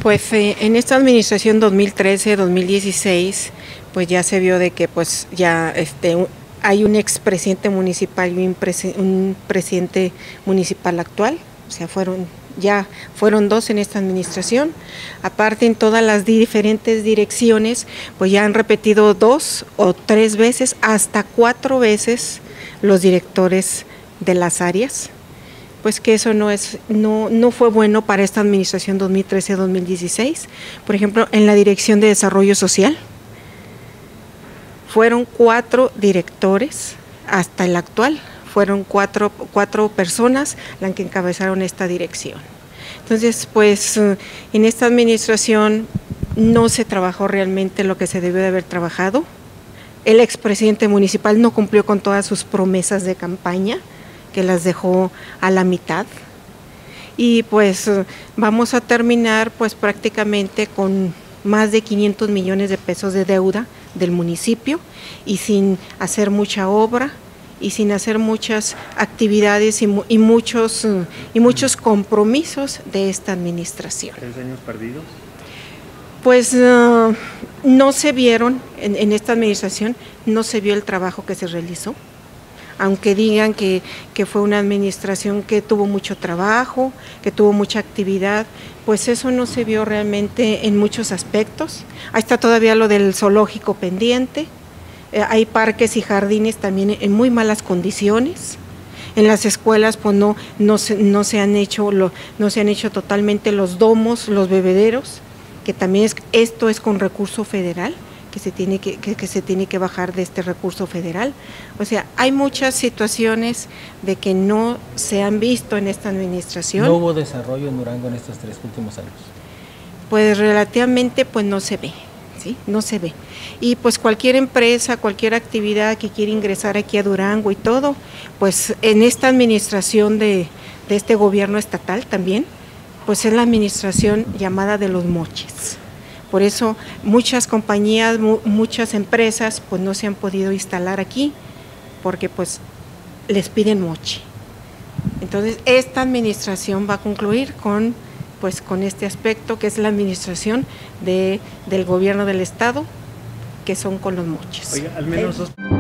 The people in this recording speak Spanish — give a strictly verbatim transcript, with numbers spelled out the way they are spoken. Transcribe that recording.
Pues eh, en esta administración dos mil trece dos mil dieciséis, pues ya se vio de que pues ya este un, hay un expresidente municipal y un, presi un presidente municipal actual, o sea, fueron ya fueron dos en esta administración. Aparte, en todas las diferentes direcciones, pues ya han repetido dos o tres veces, hasta cuatro veces los directores de las áreas. Pues que eso no es no no fue bueno para esta administración dos mil trece dos mil dieciséis. Por ejemplo, en la Dirección de Desarrollo Social fueron cuatro directores hasta el actual, fueron cuatro cuatro personas las que encabezaron esta dirección. Entonces, pues en esta administración no se trabajó realmente lo que se debió de haber trabajado. El expresidente municipal no cumplió con todas sus promesas de campaña, que las dejó a la mitad, y pues vamos a terminar pues prácticamente con más de quinientos millones de pesos de deuda del municipio y sin hacer mucha obra y sin hacer muchas actividades y, y muchos y muchos compromisos de esta administración. ¿Tres años perdidos? Pues uh, no se vieron en, en esta administración, no se vio el trabajo que se realizó. Aunque digan que, que fue una administración que tuvo mucho trabajo, que tuvo mucha actividad, pues eso no se vio realmente en muchos aspectos. Ahí está todavía lo del zoológico pendiente, eh, hay parques y jardines también en muy malas condiciones. En las escuelas pues no, no, se, no, se han hecho lo, no se han hecho totalmente los domos, los bebederos, que también es, esto es con recurso federal. Que se, tiene que, que, que se tiene que bajar de este recurso federal. O sea, hay muchas situaciones de que no se han visto en esta administración. ¿No hubo desarrollo en Durango en estos tres últimos años? Pues relativamente pues no se ve, ¿sí? No se ve. Y pues cualquier empresa, cualquier actividad que quiera ingresar aquí a Durango y todo, pues en esta administración de, de este gobierno estatal también, pues es la administración llamada de los moches. Por eso muchas compañías, mu muchas empresas pues no se han podido instalar aquí porque pues les piden moche. Entonces esta administración va a concluir con, pues, con este aspecto que es la administración de, del gobierno del estado, que son con los moches. Oiga, al menos dos...